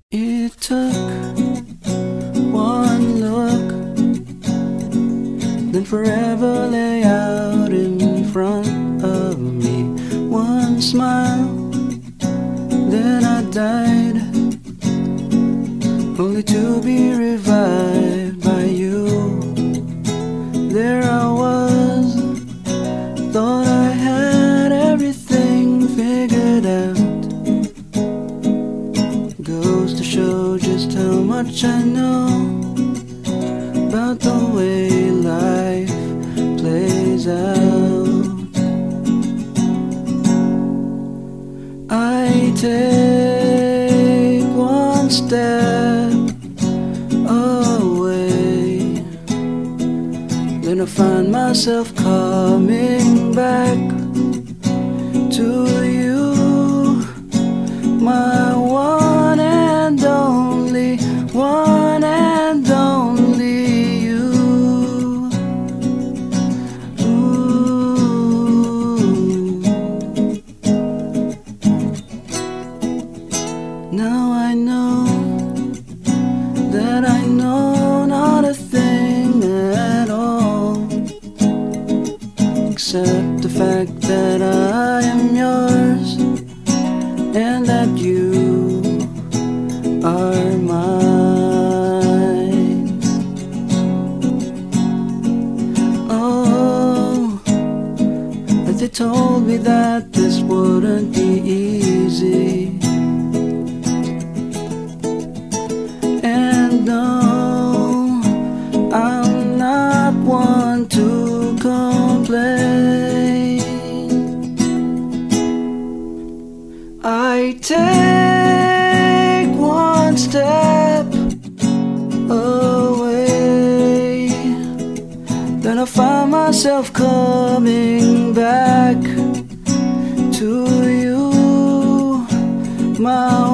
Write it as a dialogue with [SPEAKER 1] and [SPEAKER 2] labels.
[SPEAKER 1] It took one look, then forever lay out in front of me. One smile, then I died, only to be revived by you. There I was, thought I had everything figured out. Goes to show just how much I know about the way life plays out. I take one step away, then I find myself coming back to you, my one and only, one and only you. Ooh. Now I know that I know not a thing at all, except the fact that I am yours and that you are mine. Oh, but they told me that this wouldn't be easy. And no, I'm not one to complain. I take one step away, then I find myself coming back to you, my